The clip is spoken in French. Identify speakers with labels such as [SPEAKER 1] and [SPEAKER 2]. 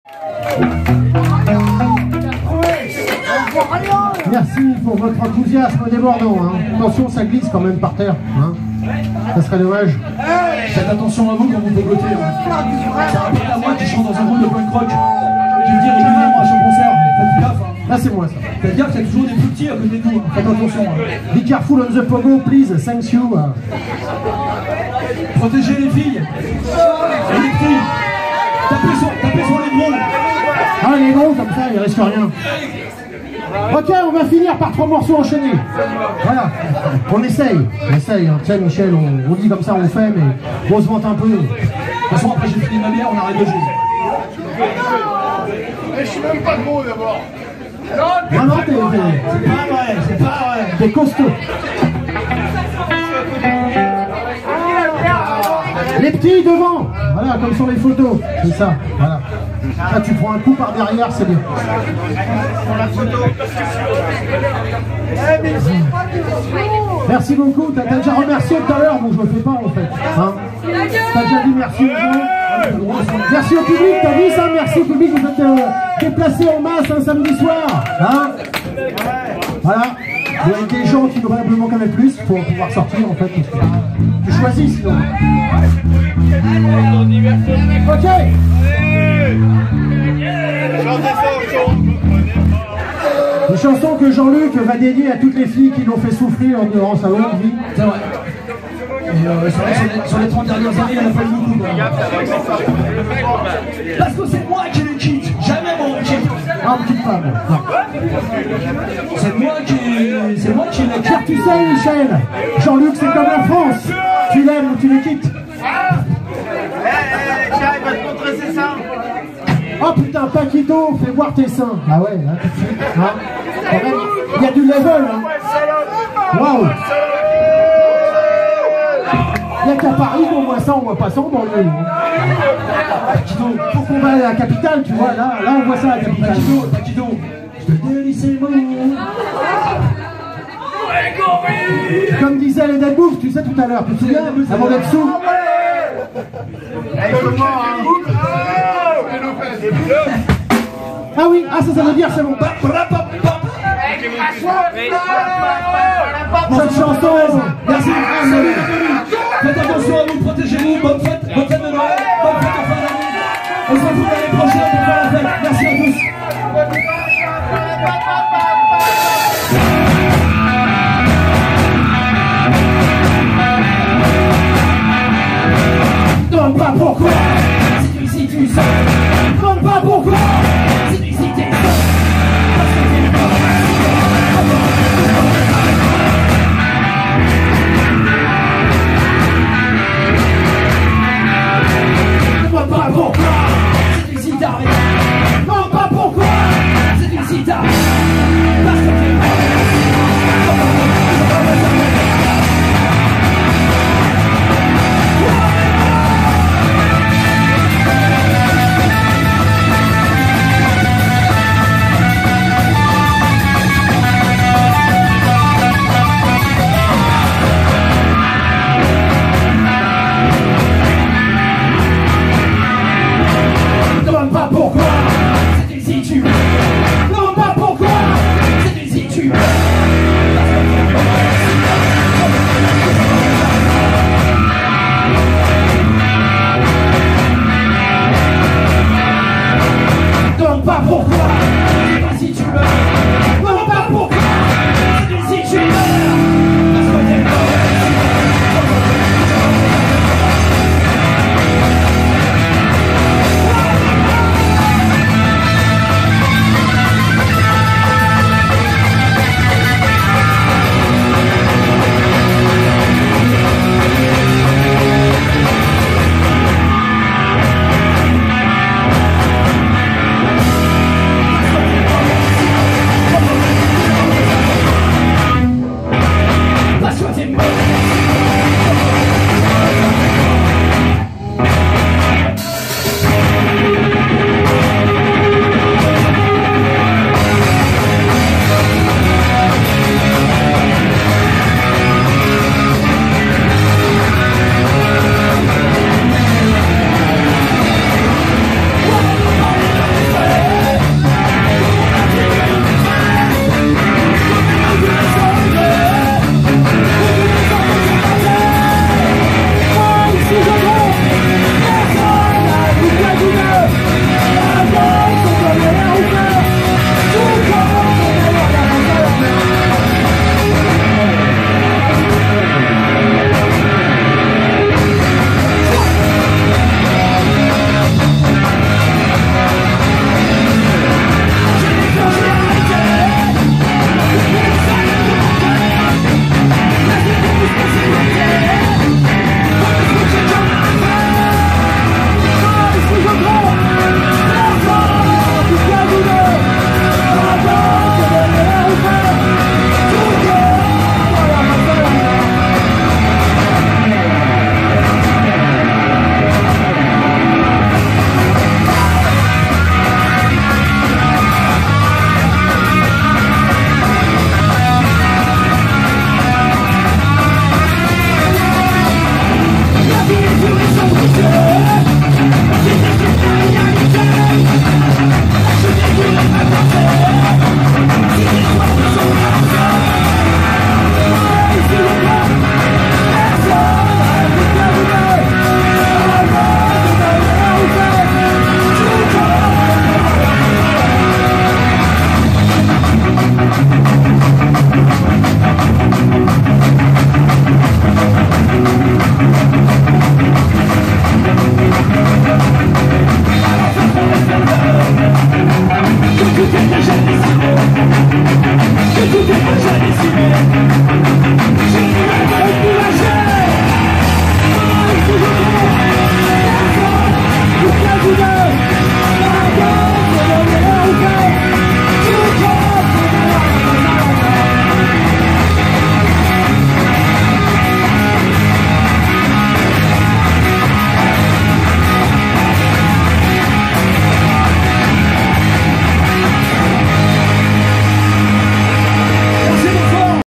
[SPEAKER 1] Merci pour votre enthousiasme débordant. Hein. Attention, ça glisse quand même par terre. Hein. Ça serait dommage.
[SPEAKER 2] Faites attention à vous quand vous bégotez. C'est un pote à moi qui chante dans un groupe de punk rock. Qui me dit régulièrement à chaque concert. Faites gaffe.
[SPEAKER 1] Là, c'est moi ça.
[SPEAKER 2] Faites gaffe, il y a toujours des plus petits à côté de nous. Faites attention.
[SPEAKER 1] Be careful on the pogo, please. Thank you.
[SPEAKER 2] Protégez les filles. Et les filles. Tapez sur les gros.
[SPEAKER 1] Ah, les gros, comme ça, il risque rien. Ok, on va finir par 3 morceaux enchaînés. Voilà, on essaye. Hein. Tu sais, Michel, on dit comme ça, on fait, mais on se vante un peu.
[SPEAKER 2] De toute façon, après j'ai fini ma bière, on arrête de jouer.
[SPEAKER 3] Je suis même pas gros d'abord.
[SPEAKER 1] Non,
[SPEAKER 2] c'est pas vrai.
[SPEAKER 1] T'es costaud. Les petits devant. Voilà, comme sur les photos. C'est ça, voilà. Là, tu prends un coup par derrière, c'est bien. Merci beaucoup. T'as déjà remercié tout à l'heure. Bon, je le fais pas en fait. Hein, t'as déjà dit merci aux gens. Merci au public. T'as dit ça? Merci au public. Vous êtes déplacés en masse un samedi soir. Hein, voilà. Il y a des gens qui probablement qu'un plus pour pouvoir sortir en fait. Tu choisis sinon. Ok. Une chanson que Jean-Luc va dédier à toutes les filles qui l'ont fait souffrir durant sa longue vie.
[SPEAKER 2] C'est vrai. Et c'est vrai que sur les 30 dernières années, il en a fallu beaucoup. Parce que c'est moi qui les quitte. Jamais moi on quitte.
[SPEAKER 1] Ah, on quitte pas, moi.
[SPEAKER 2] C'est moi qui les quitte.
[SPEAKER 1] Tu sais, Michel, Jean-Luc, c'est comme la France. Tu l'aimes ou tu les quittes.
[SPEAKER 3] Tiens, il va te montrer ses seins.
[SPEAKER 1] Oh putain, Paquito, fais voir tes seins. Ah ouais, hein, tout de suite. Hein. Quand même, il y a du level. Hein. Waouh. Il n'y a qu'à Paris qu'on voit ça, on voit pas ça en banlieue. Faut qu'on va à la capitale, tu vois, là on voit ça à la capitale.
[SPEAKER 2] Paquito, je te délie ces mots.
[SPEAKER 1] Comme disait les Dead Boufs, tu sais tout à l'heure, tu te souviens, avant d'être sous. Ah oui, ça veut dire c'est bon. Cette chanson, merci.
[SPEAKER 2] Faites attention à vous, protégez-vous, bonne fête de Noël, bonne fête de fin d'année. On se retrouve l'année prochaine pour faire la fête. Merci à tous.
[SPEAKER 1] Demande pas pourquoi, si tu sens. Demande pas pourquoi, si t'es seul. Demande pas pourquoi, c'est une citare. Demande pas pourquoi, c'est une citare. Parce que pas pourquoi, si tu meurs,